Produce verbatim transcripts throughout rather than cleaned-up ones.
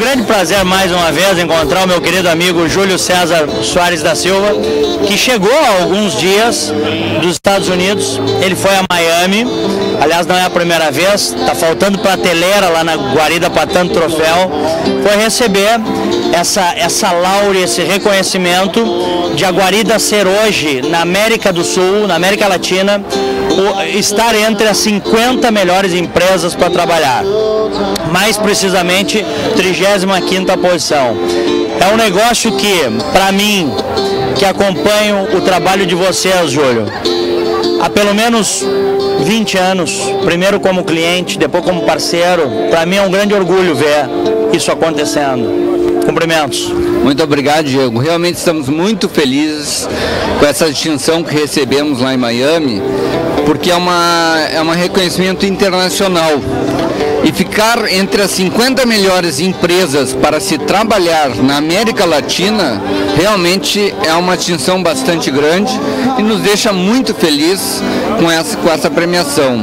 grande prazer mais uma vez encontrar o meu querido amigo Júlio César Soares da Silva, que chegou há alguns dias dos Estados Unidos. Ele foi a Miami, aliás não é a primeira vez, está faltando prateleira lá na guarida para tanto troféu. Foi receber essa, essa laure, esse reconhecimento de a guarida ser hoje, na América do Sul, na América Latina, o, estar entre as cinquenta melhores empresas para trabalhar. Mais precisamente, trigésima quinta posição. É um negócio que, para mim, que acompanho o trabalho de vocês, Júlio, há pelo menos vinte anos, primeiro como cliente, depois como parceiro, para mim é um grande orgulho ver isso acontecendo. Cumprimentos. Muito obrigado, Diego. Realmente estamos muito felizes com essa distinção que recebemos lá em Miami, porque é uma, é um reconhecimento internacional. E ficar entre as cinquenta melhores empresas para se trabalhar na América Latina realmente é uma distinção bastante grande e nos deixa muito felizes com essa, com essa premiação.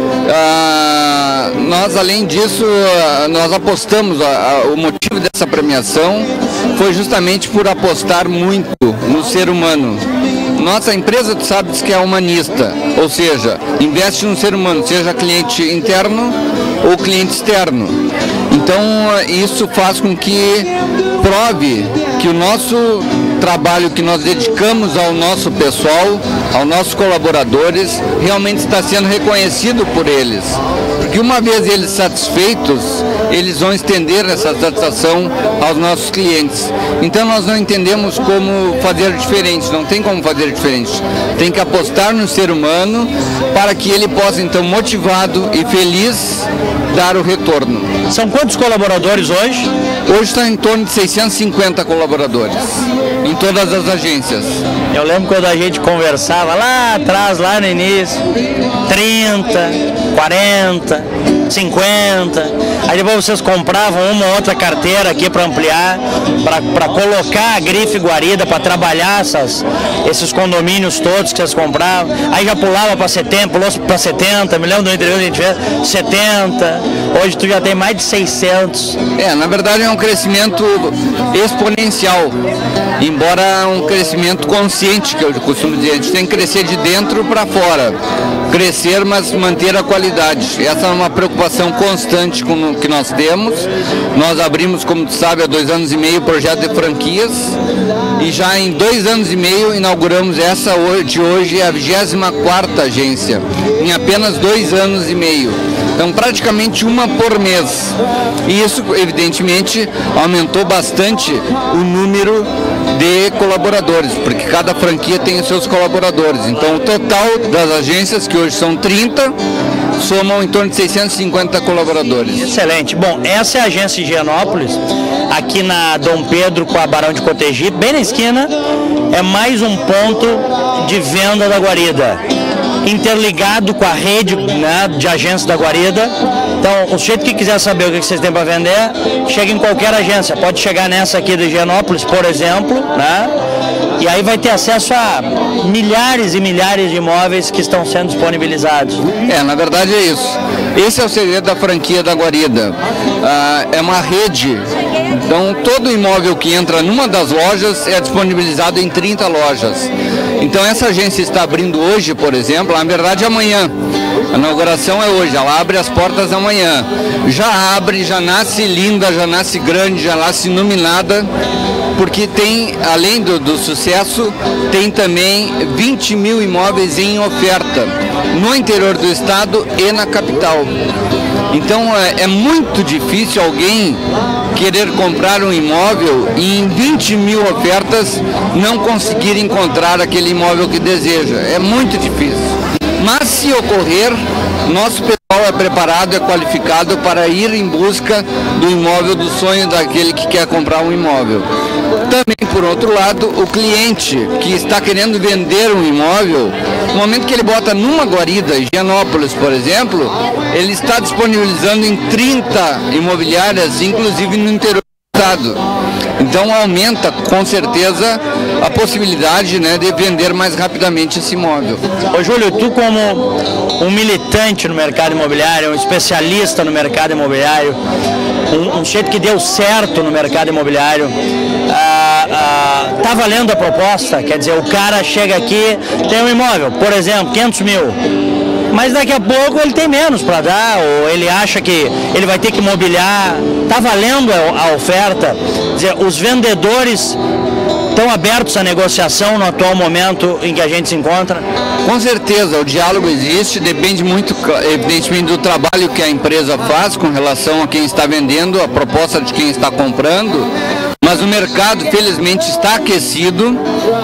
Ah, nós, além disso, nós apostamos, ah, o motivo dessa premiação foi justamente por apostar muito no ser humano. Nossa empresa, tu sabes que é humanista, ou seja, investe no ser humano, seja cliente interno ou cliente externo. Então, isso faz com que prove que o nosso trabalho que nós dedicamos ao nosso pessoal, aos nossos colaboradores, realmente está sendo reconhecido por eles. Porque uma vez eles satisfeitos, eles vão estender essa satisfação aos nossos clientes. Então nós não entendemos como fazer diferente, não tem como fazer diferente. Tem que apostar no ser humano para que ele possa, então, motivado e feliz, dar o retorno. São quantos colaboradores hoje? Hoje está em torno de seiscentos e cinquenta colaboradores, em todas as agências. Eu lembro quando a gente conversava lá atrás, lá no início, trinta, quarenta, cinquenta, aí depois vocês compravam uma ou outra carteira aqui para ampliar, para colocar a grife guarida, para trabalhar essas, esses condomínios todos que vocês compravam, aí já pulava para setenta, pulou para setenta, me lembro do interior que a gente fez, setenta, hoje tu já tem mais de seiscentos. É, na verdade é um crescimento exponencial, embora um crescimento consciente, que eu costumo dizer, a gente tem que crescer de dentro para fora, crescer, mas manter a qualidade. Essa é uma preocupação constante com o que nós temos. Nós abrimos, como tu sabe, há dois anos e meio o projeto de franquias e já em dois anos e meio inauguramos essa de hoje, a vigésima quarta agência, em apenas dois anos e meio. Então praticamente uma por mês. E isso evidentemente aumentou bastante o número de colaboradores, porque cada franquia tem os seus colaboradores. Então o total das agências, que hoje são trinta, somam em torno de seiscentos e cinquenta colaboradores. Excelente. Bom, essa é a agência de Higienópolis, aqui na Dom Pedro com a Barão de Cotegipe, bem na esquina, é mais um ponto de venda da guarida, interligado com a rede, né, de agências da guarida. Então, o sujeito que quiser saber o que vocês têm para vender, chega em qualquer agência, pode chegar nessa aqui de Higienópolis, por exemplo, né? E aí vai ter acesso a milhares e milhares de imóveis que estão sendo disponibilizados. É, na verdade é isso. Esse é o segredo da franquia da guarida. Ah, é uma rede. Então todo imóvel que entra numa das lojas é disponibilizado em trinta lojas. Então essa agência está abrindo hoje, por exemplo, na verdade amanhã. A inauguração é hoje, ela abre as portas amanhã. Já abre, já nasce linda, já nasce grande, já nasce iluminada, porque tem, além do, do sucesso, tem também vinte mil imóveis em oferta no interior do estado e na capital. Então é, é muito difícil alguém querer comprar um imóvel e em vinte mil ofertas não conseguir encontrar aquele imóvel que deseja. É muito difícil. Mas se ocorrer, nosso pessoal é preparado, é qualificado para ir em busca do imóvel do sonho daquele que quer comprar um imóvel. Também, por outro lado, o cliente que está querendo vender um imóvel, no momento que ele bota numa guarida, Higienópolis, por exemplo, ele está disponibilizando em trinta imobiliárias, inclusive no interior resultado. Então aumenta com certeza a possibilidade, né, de vender mais rapidamente esse imóvel. Ô Júlio, tu como um militante no mercado imobiliário, um especialista no mercado imobiliário, um, um jeito que deu certo no mercado imobiliário, ah, ah, tá valendo a proposta? Quer dizer, o cara chega aqui, tem um imóvel, por exemplo, quinhentos mil, mas daqui a pouco ele tem menos para dar, ou ele acha que ele vai ter que mobiliar. Está valendo a, a oferta? Quer dizer, os vendedores estão abertos à negociação no atual momento em que a gente se encontra? Com certeza, o diálogo existe, depende muito, evidentemente, do trabalho que a empresa faz com relação a quem está vendendo, a proposta de quem está comprando, mas o mercado, felizmente, está aquecido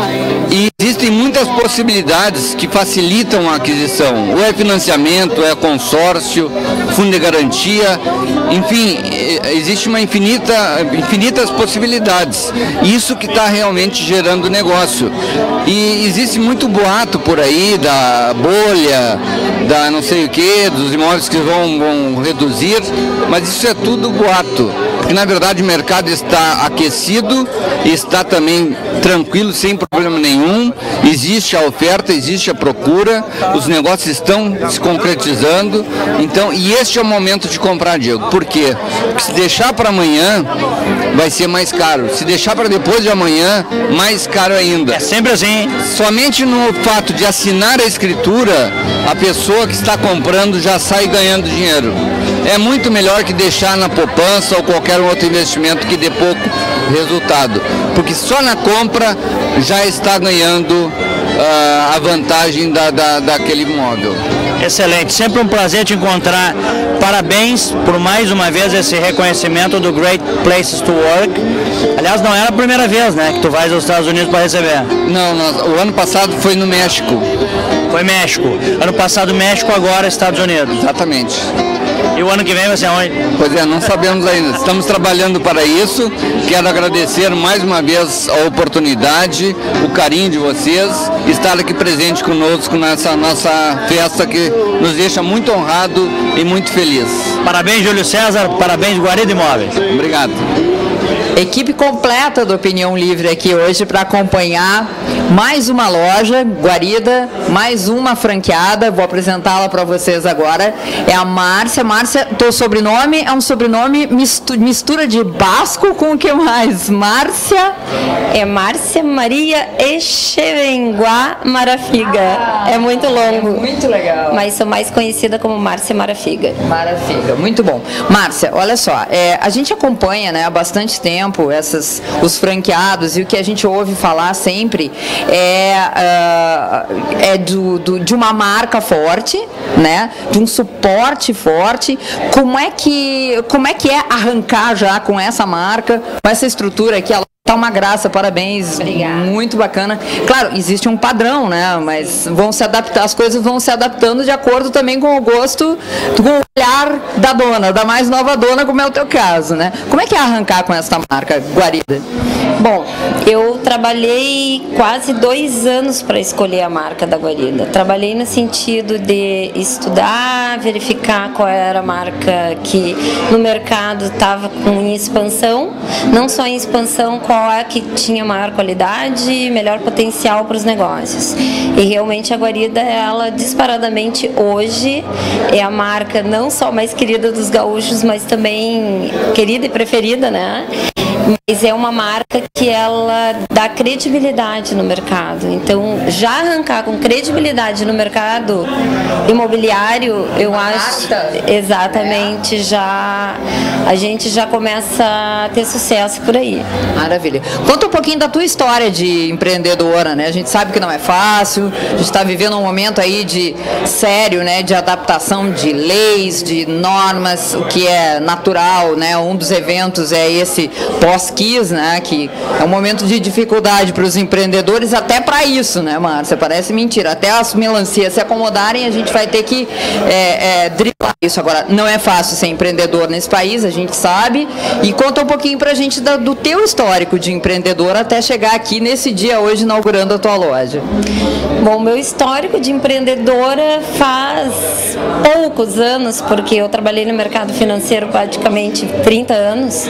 e existem muitas possibilidades que facilitam a aquisição. Ou é financiamento, ou é consórcio, fundo de garantia, enfim, existe uma infinita, infinitas possibilidades. Isso que está realmente gerando negócio. E existe muito boato por aí da bolha, da não sei o que, dos imóveis que vão, vão reduzir, mas isso é tudo boato. Porque na verdade o mercado está aquecido, está também tranquilo, sem problema nenhum, existe a oferta, existe a procura, os negócios estão se concretizando, então, e este é o momento de comprar, Diego. Por quê? Porque se deixar para amanhã, vai ser mais caro. Se deixar para depois de amanhã, mais caro ainda. É sempre assim. Somente no fato de assinar a escritura, a pessoa que está comprando já sai ganhando dinheiro. É muito melhor que deixar na poupança ou qualquer outro investimento que dê pouco resultado, porque só na compra já está ganhando uh, a vantagem da, da, daquele imóvel. Excelente, sempre um prazer te encontrar. Parabéns por mais uma vez esse reconhecimento do Great Places to Work. Aliás, não era a primeira vez, né, que tu vais aos Estados Unidos para receber. Não, nós, o ano passado foi no México. Foi México. Ano passado México, agora Estados Unidos. Exatamente. E o ano que vem vai ser onde? Pois é, não sabemos ainda. Estamos trabalhando para isso. Quero agradecer mais uma vez a oportunidade, o carinho de vocês, estar aqui presente conosco nessa nossa festa que nos deixa muito honrado e muito feliz. Parabéns, Júlio César. Parabéns, Guarida Imóveis. Obrigado. Equipe completa do Opinião Livre aqui hoje para acompanhar mais uma loja, Guarida, mais uma franqueada. Vou apresentá-la para vocês agora. É a Márcia. Márcia, teu sobrenome é um sobrenome mistu mistura de basco com o que mais? Márcia? É Márcia Maria Echevenguá Marafiga. Ah, é muito longo. Muito legal. Mas sou mais conhecida como Márcia Marafiga. Marafiga, muito bom. Márcia, olha só, é, a gente acompanha, né, há bastante tempo essas, os franqueados, e o que a gente ouve falar sempre é, uh, é do, do, de uma marca forte, né, de um suporte forte. Como é que, como é, que é arrancar já com essa marca, com essa estrutura aqui? Ela tá uma graça, parabéns. Obrigada. Muito bacana. Claro, existe um padrão, né, mas vão se adaptar, as coisas vão se adaptando de acordo também com o gosto, com o olhar da dona, da mais nova dona, como é o teu caso, né? Como é que é arrancar com essa marca, Guarida? Bom, eu trabalhei quase dois anos para escolher a marca da Guarida. Trabalhei no sentido de estudar, verificar qual era a marca que no mercado estava em expansão, não só em expansão, qual é que tinha maior qualidade e melhor potencial para os negócios. E realmente a Guarida, ela disparadamente hoje é a marca não só mais querida dos gaúchos, mas também querida e preferida, né? Mas é uma marca que ela dá credibilidade no mercado. Então, já arrancar com credibilidade no mercado imobiliário, eu acho exatamente, já a gente já começa a ter sucesso por aí. Maravilha. Conta um pouquinho da tua história de empreendedora, né? A gente sabe que não é fácil, a gente está vivendo um momento aí de sério, né, de adaptação de leis, de normas, o que é natural, né? Um dos eventos é esse pós-Kiss, né, que é um momento de dificuldade para os empreendedores, até para isso, né, Márcia? Parece mentira. Até as melancias se acomodarem, a gente vai ter que é, é, driblar isso. Agora, não é fácil ser empreendedor nesse país, a gente sabe. E conta um pouquinho pra gente da, do teu histórico de empreendedor até chegar aqui nesse dia hoje inaugurando a tua loja. Bom, meu histórico de empreendedora faz poucos anos, porque eu trabalhei no mercado financeiro praticamente trinta anos,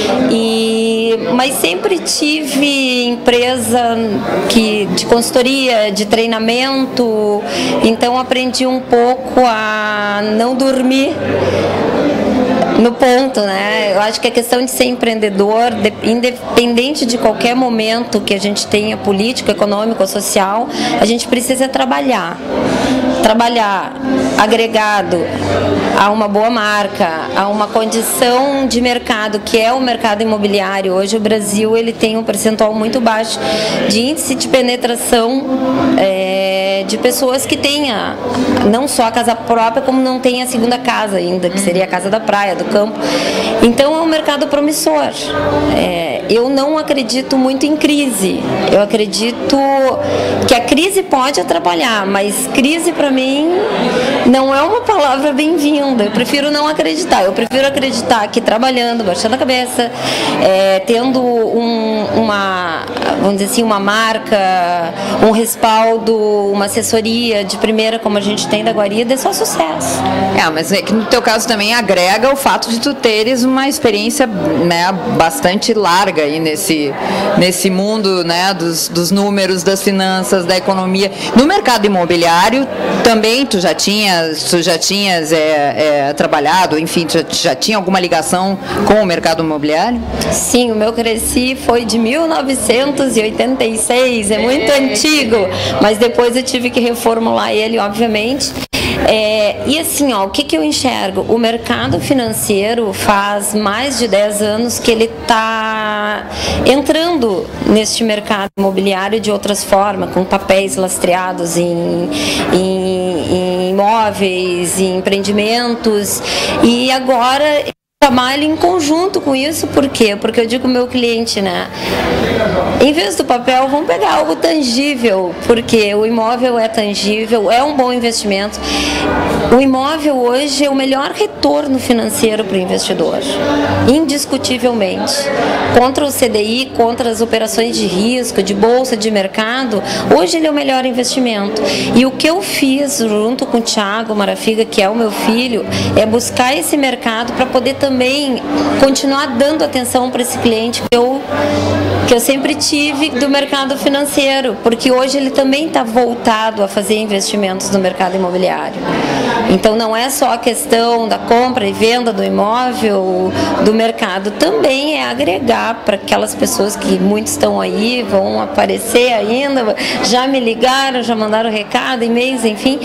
e, mas sempre tive empresa que, de consultoria, de treinamento, então aprendi um pouco a não dormir no ponto, né? Eu acho que a questão de ser empreendedor, independente de qualquer momento que a gente tenha político, econômico ou social, a gente precisa trabalhar. Trabalhar agregado a uma boa marca, a uma condição de mercado que é o mercado imobiliário. Hoje o Brasil ele tem um percentual muito baixo de índice de penetração é, de pessoas que tenha não só a casa própria, como não tem a segunda casa ainda, que seria a casa da praia, do campo. Então é um mercado promissor. É, eu não acredito muito em crise. Eu acredito que a crise pode atrapalhar, mas crise para mim não é uma palavra bem-vinda. Eu prefiro não acreditar. Eu prefiro acreditar que trabalhando, baixando a cabeça, é, tendo um, uma, vamos dizer assim, uma marca, um respaldo, uma assessoria de primeira como a gente tem da Guarida, é só sucesso. É, mas é que no teu caso também agrega o fato de tu teres uma experiência, né, bastante larga aí nesse, nesse mundo, né, dos, dos números, das finanças, da economia. No mercado imobiliário também tu já tinhas, tu já tinhas é, é, trabalhado, enfim, tu já, já tinha alguma ligação com o mercado imobiliário? Sim, o meu cresci foi de mil novecentos e oitenta e seis, é muito é. antigo, mas depois eu tive que reformular ele, obviamente. É, e assim, ó, o que, que eu enxergo? O mercado financeiro faz mais de dez anos que ele está entrando neste mercado imobiliário de outras formas, com papéis lastreados em, em, em imóveis, em empreendimentos, e agora trabalho em conjunto com isso. Por quê? Porque eu digo ao meu cliente, né, em vez do papel, vamos pegar algo tangível, porque o imóvel é tangível, é um bom investimento. O imóvel hoje é o melhor retorno financeiro para o investidor, indiscutivelmente. Contra o C D I, contra as operações de risco, de bolsa, de mercado, hoje ele é o melhor investimento. E o que eu fiz junto com o Thiago Marafiga, que é o meu filho, é buscar esse mercado para poder também continuar dando atenção para esse cliente que eu, que eu sempre tive do mercado financeiro, porque hoje ele também está voltado a fazer investimentos no mercado imobiliário. Então não é só a questão da compra e venda do imóvel, do mercado, também é agregar para aquelas pessoas que muitos estão aí, vão aparecer ainda, já me ligaram, já mandaram recado, e-mails, enfim,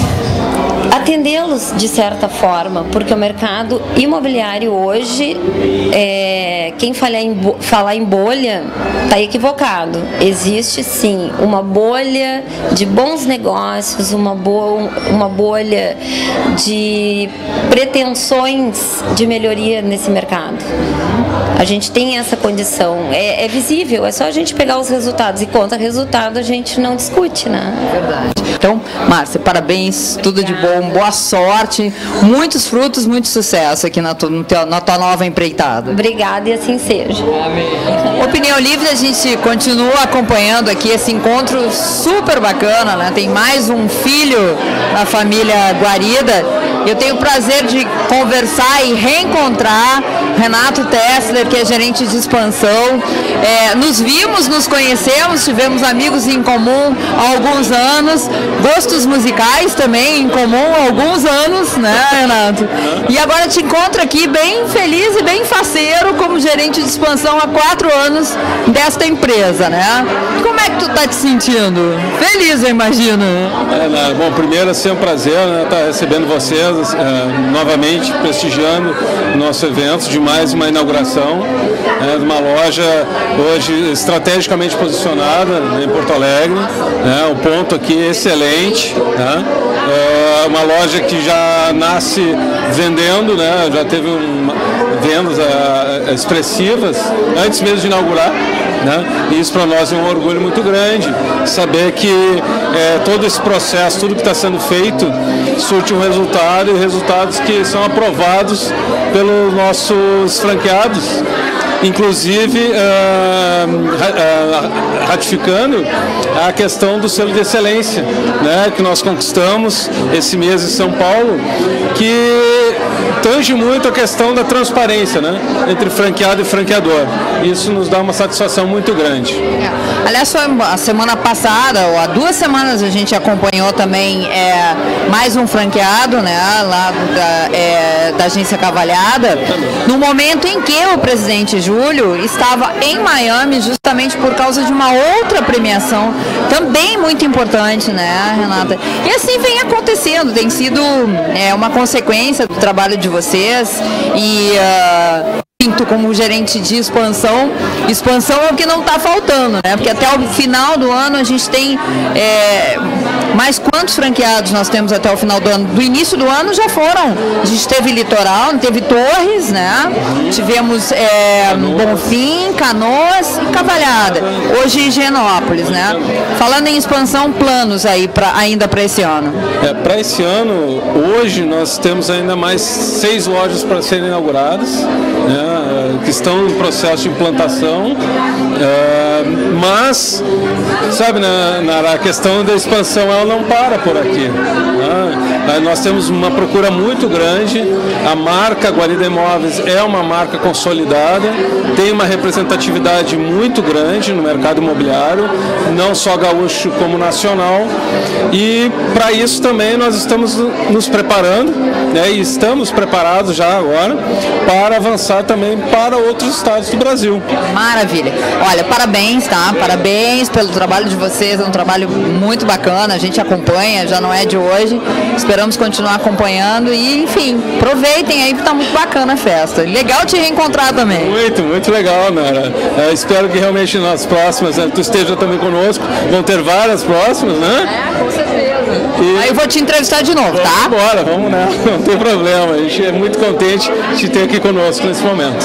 atendê-los de certa forma, porque o mercado imobiliário hoje, é, quem falar em, falar em bolha está equivocado. Existe sim uma bolha de bons negócios, uma, bo uma bolha de pretensões de melhoria nesse mercado. A gente tem essa condição, é, é visível, é só a gente pegar os resultados, e contra resultado a gente não discute, né? É verdade. Então, Márcia, parabéns, tudo de bom, boa sorte, muitos frutos, muito sucesso aqui na tua, na tua nova empreitada. Obrigada, e assim seja. Amém. Opinião Livre, a gente continua acompanhando aqui esse encontro super bacana, né? Tem mais um filho na família Guarida. Eu tenho o prazer de conversar e reencontrar Renato Tessler, que é gerente de expansão. É, nos vimos, nos conhecemos, tivemos amigos em comum há alguns anos, gostos musicais também em comum há alguns anos, né, Renato? E agora te encontro aqui bem feliz e bem faceiro como gerente de expansão há quatro anos desta empresa, né? Como é que tu tá te sentindo? Feliz, eu imagino. É, né? Bom, primeiro é ser um prazer, né, estar recebendo vocês é, novamente, prestigiando o nosso evento de mais uma inauguração, né, de uma loja hoje estrategicamente posicionada, né, em Porto Alegre, né, um ponto aqui excelente, né, é uma loja que já nasce vendendo, né, já teve uma, vendas é, expressivas antes mesmo de inaugurar. né? E isso para nós é um orgulho muito grande, saber que é, todo esse processo, tudo que está sendo feito, surte um resultado, e resultados que são aprovados pelos nossos franqueados, inclusive uh, uh, ratificando a questão do selo de excelência, né, que nós conquistamos esse mês em São Paulo, que tange muito a questão da transparência, né, entre franqueado e franqueador. Isso nos dá uma satisfação muito grande. É. Aliás, a semana passada, ou há duas semanas, a gente acompanhou também é, mais um franqueado, né, lá da, é, da agência Cavalhada, no momento em que o presidente Júlio estava em Miami, justamente por causa de uma outra premiação, também muito importante, né, Renata? E assim vem acontecendo, tem sido é, uma consequência do trabalho de vocês e... Uh, como gerente de expansão, expansão é o que não está faltando, né? Porque até o final do ano a gente tem é, mais quantos franqueados nós temos até o final do ano? Do início do ano já foram, a gente teve Litoral, teve Torres, né? Tivemos é, Bonfim, Canoas e Cavalhada, hoje Higienópolis, né? Falando em expansão, planos aí pra, ainda para esse ano? É, para esse ano, hoje nós temos ainda mais seis lojas para serem inauguradas, né? Que estão em processo de implantação, uh, mas, sabe, na, na questão da expansão ela não para por aqui. Né? Nós temos uma procura muito grande, a marca Guarida Imóveis é uma marca consolidada, tem uma representatividade muito grande no mercado imobiliário, não só gaúcho como nacional, e para isso também nós estamos nos preparando, né, e estamos preparados já agora para avançar também para outros estados do Brasil. Maravilha. Olha, parabéns, tá? Parabéns pelo trabalho de vocês, é um trabalho muito bacana, a gente acompanha, já não é de hoje, esperamos continuar acompanhando e, enfim, aproveitem aí que tá muito bacana a festa. Legal te reencontrar também. Muito, muito legal, Nara. É, espero que realmente nas próximas, né, tu esteja também conosco, vão ter várias próximas, né? É, com certeza. E... aí eu vou te entrevistar de novo, tá? Vamos embora, vamos, né? Não tem problema, a gente é muito contente de ter aqui conosco nesse momento.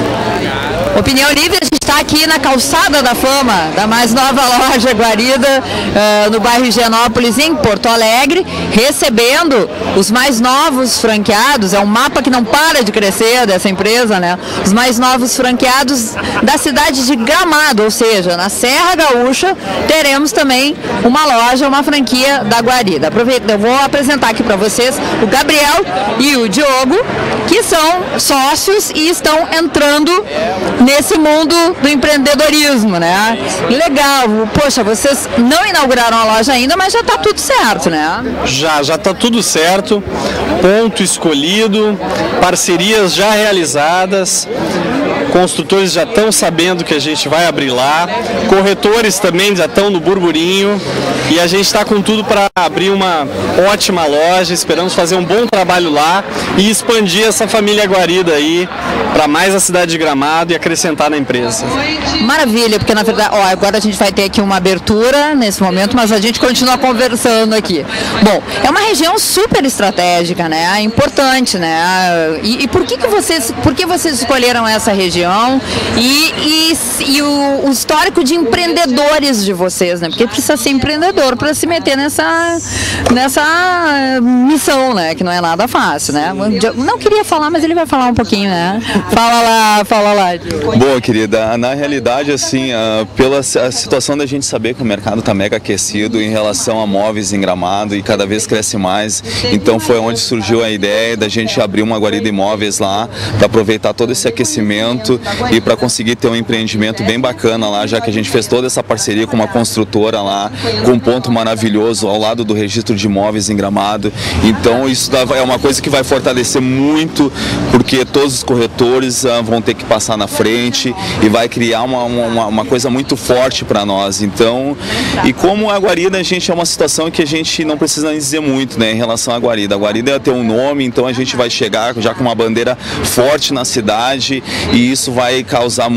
Opinião Livre, a gente está aqui na Calçada da Fama, da mais nova loja Guarida, uh, no bairro Higienópolis, em Porto Alegre, recebendo os mais novos franqueados, é um mapa que não para de crescer dessa empresa, né? Os mais novos franqueados da cidade de Gramado, ou seja, na Serra Gaúcha, teremos também uma loja, uma franquia da Guarida. Aproveita, eu vou apresentar aqui para vocês o Gabriel e o Diogo, que são sócios e estão entrando nesse mundo do empreendedorismo, né? Legal, poxa, vocês não inauguraram a loja ainda, mas já está tudo certo, né? Já, já está tudo certo, ponto escolhido, parcerias já realizadas, construtores já estão sabendo que a gente vai abrir lá, corretores também já estão no burburinho e a gente está com tudo para abrir uma ótima loja, esperamos fazer um bom trabalho lá e expandir essa família Guarida aí para mais a cidade de Gramado e acrescentar na empresa. Maravilha, porque na verdade, ó, agora a gente vai ter aqui uma abertura nesse momento, mas a gente continua conversando aqui. Bom, é uma região super estratégica, né? Importante, né? E, e por que que vocês, por que vocês escolheram essa região e, e, e o, o histórico de empreendedores de vocês, né? Porque precisa ser empreendedor para se meter nessa, nessa missão, né? Que não é nada fácil, né? Não queria falar, mas ele vai falar um pouquinho, né? Fala lá, fala lá. Boa, querida. Na realidade, assim, uh, pela a situação da gente saber que o mercado está mega aquecido em relação a móveis em Gramado e cada vez cresce mais, então foi onde surgiu a ideia da gente abrir uma Guarida Imóveis lá para aproveitar todo esse aquecimento e para conseguir ter um empreendimento bem bacana lá, já que a gente fez toda essa parceria com uma construtora lá, com um ponto maravilhoso ao lado do registro de imóveis em Gramado. Então isso é uma coisa que vai fortalecer muito, porque todos os corretores uh, vão ter que passar na frente e vai criar uma, uma, uma coisa muito forte para nós. Então, e como a Guarida, a gente é uma situação que a gente não precisa nem dizer muito, né, em relação à Guarida. A Guarida tem um nome, então a gente vai chegar já com uma bandeira forte na cidade e isso vai causar muito na cidade.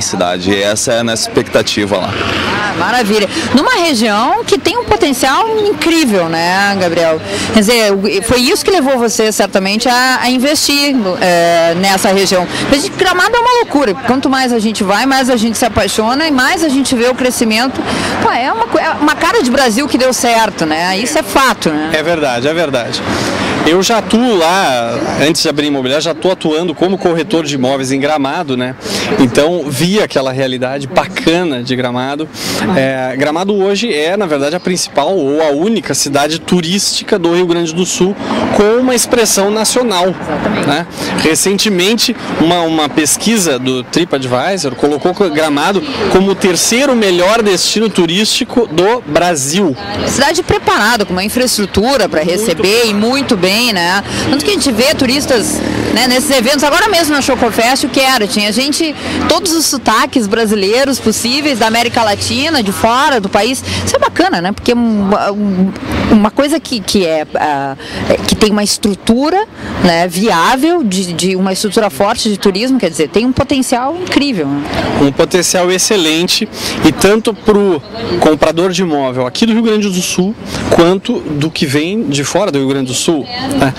cidade. E essa é a nossa expectativa lá. Ah, maravilha. Numa região que tem um potencial incrível, né, Gabriel? Quer dizer, foi isso que levou você certamente a, a investir é, nessa região. Mas Gramado é uma loucura. Quanto mais a gente vai, mais a gente se apaixona e mais a gente vê o crescimento. Pô, é, uma, é uma cara de Brasil que deu certo, né? Isso é fato, né? É verdade, é verdade. Eu já atuo lá, antes de abrir imobiliário, já estou atuando como corretor de imóveis em Gramado, né? Então, vi aquela realidade bacana de Gramado. É, Gramado hoje é, na verdade, a principal ou a única cidade turística do Rio Grande do Sul com uma expressão nacional. Né? Recentemente, uma, uma pesquisa do TripAdvisor colocou Gramado como o terceiro melhor destino turístico do Brasil. Cidade preparada, com uma infraestrutura para receber e muito bem, né? Tanto que a gente vê turistas, né, nesses eventos, agora mesmo na Chocofest, o que era? Tinha gente, todos os sotaques brasileiros possíveis da América Latina, de fora do país. Isso é bacana, né? Porque uma, uma coisa que, que, é, uh, que tem uma estrutura, né, viável, de, de uma estrutura forte de turismo, quer dizer, tem um potencial incrível. Né? Um potencial excelente, e tanto para o comprador de imóvel aqui do Rio Grande do Sul, quanto do que vem de fora do Rio Grande do Sul. Né?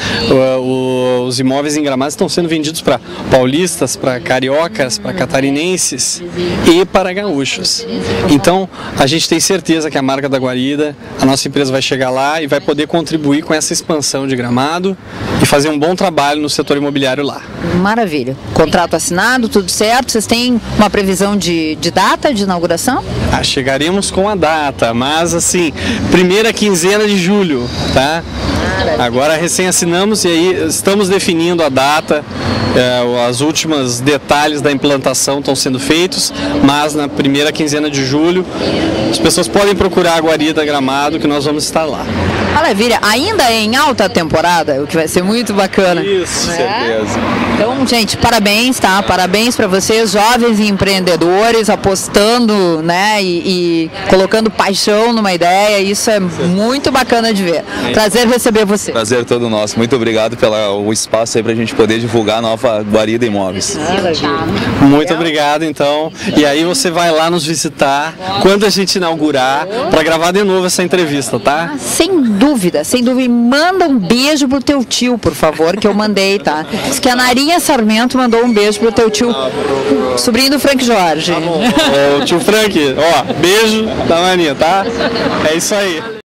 Os imóveis em Gramado estão sendo vendidos para paulistas, para cariocas, para catarinenses e para gaúchos. Então, a gente tem certeza que a marca da Guarida, a nossa empresa vai chegar lá e vai poder contribuir com essa expansão de Gramado e fazer um bom trabalho no setor imobiliário lá. Maravilha. Contrato assinado, tudo certo. Vocês têm uma previsão de, de data de inauguração? Ah, chegaremos com a data, mas assim, primeira quinzena de julho, tá? Agora recém assinamos e aí estamos definindo a data, é, as últimas detalhes da implantação estão sendo feitos, mas na primeira quinzena de julho as pessoas podem procurar a Guarida Gramado, que nós vamos estar lá. Maravilha, ainda é em alta temporada, o que vai ser muito bacana. Isso, né? Certeza. Então, gente, parabéns, tá? Parabéns para vocês, jovens empreendedores, apostando, né, e, e colocando paixão numa ideia. Isso é muito bacana de ver. Prazer receber você. Prazer todo nosso. Muito obrigado pelo espaço aí pra gente poder divulgar a nova Guarida Imóveis. Muito obrigado, então. E aí você vai lá nos visitar quando a gente inaugurar para gravar de novo essa entrevista, tá? Sem dúvida, sem dúvida. E manda um beijo pro teu tio, por favor, que eu mandei, tá? Diz que a Narinha Sarmento mandou um beijo pro teu tio, sobrinho do Frank Jorge. Tá bom. O tio Frank, ó, beijo da Maninha, tá? É isso aí.